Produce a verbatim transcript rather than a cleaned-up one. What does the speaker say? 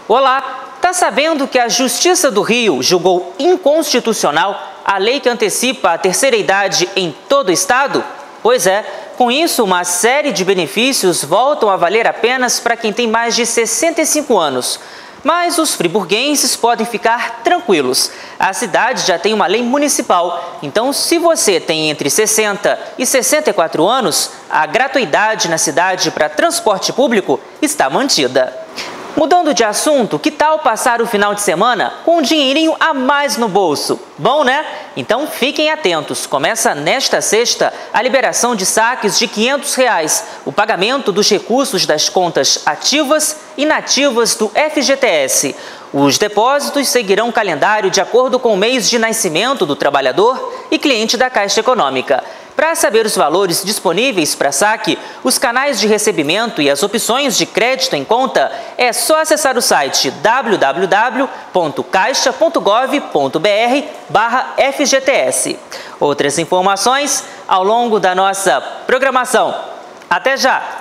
Olá! Tá sabendo que a Justiça do Rio julgou inconstitucional a lei que antecipa a terceira idade em todo o estado? Pois é, com isso uma série de benefícios voltam a valer apenas para quem tem mais de sessenta e cinco anos. Mas os friburguenses podem ficar tranquilos. A cidade já tem uma lei municipal, então se você tem entre sessenta e sessenta e quatro anos, a gratuidade na cidade para transporte público está mantida. Mudando de assunto, que tal passar o final de semana com um dinheirinho a mais no bolso? Bom, né? Então fiquem atentos. Começa nesta sexta a liberação de saques de quinhentos reais, o pagamento dos recursos das contas ativas e inativas do F G T S. Os depósitos seguirão o calendário de acordo com o mês de nascimento do trabalhador e cliente da Caixa Econômica. Para saber os valores disponíveis para saque, os canais de recebimento e as opções de crédito em conta, é só acessar o site w w w ponto caixa ponto gov ponto br barra F G T S. Outras informações ao longo da nossa programação. Até já!